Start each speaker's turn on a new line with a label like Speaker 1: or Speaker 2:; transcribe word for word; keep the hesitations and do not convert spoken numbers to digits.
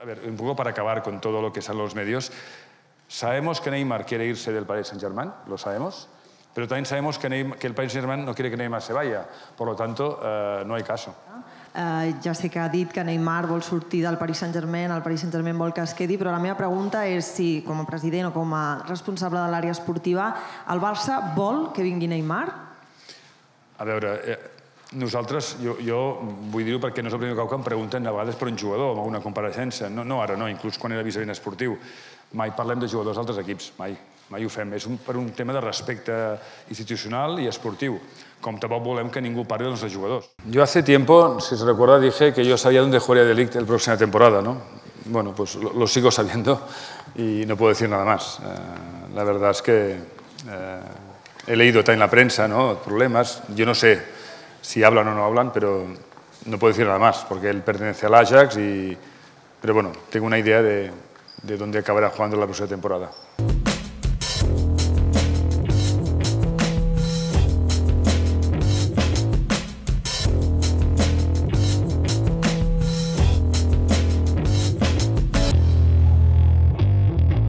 Speaker 1: A ver, un poco para acabar con todo lo que salen los medios, sabemos que Neymar quiere irse del Paris Saint-Germain, lo sabemos, pero también sabemos que, Neymar, que el Paris Saint-Germain no quiere que Neymar se vaya, por lo tanto, eh, no hay caso.
Speaker 2: Uh, ja sé que ha dit que Neymar vol sortir del Paris Saint-Germain, el Paris Saint-Germain vol que es quedi, però la meva pregunta és si, com a president o com a responsable de l'àrea esportiva, el Barça vol que vingui Neymar?
Speaker 1: A veure, eh, nosaltres, jo, jo vull dir-ho perquè no és el primer cop que em pregunten a vegades per un jugador, amb alguna compareixença. No, no ara, no, inclús quan era vicepresident esportiu. Mai parlem de jugadors d'altres equips, mai. Mai ho fem. És un, per un tema de respecte institucional y esportiu. Com tampoc volem que ningú parli dels jugadors. Yo hace tiempo, si se recuerda, dije que yo sabía dónde jugaría De Ligt la próxima temporada, ¿no? Bueno, pues lo, lo sigo sabiendo y no puedo decir nada más. Eh, la verdad es que eh, he leído también en la prensa, ¿no?, problemas. Yo no sé si hablan o no hablan, pero no puedo decir nada más, porque él pertenece al Ajax y... Pero bueno, tengo una idea de, de dónde acabará jugando la próxima temporada.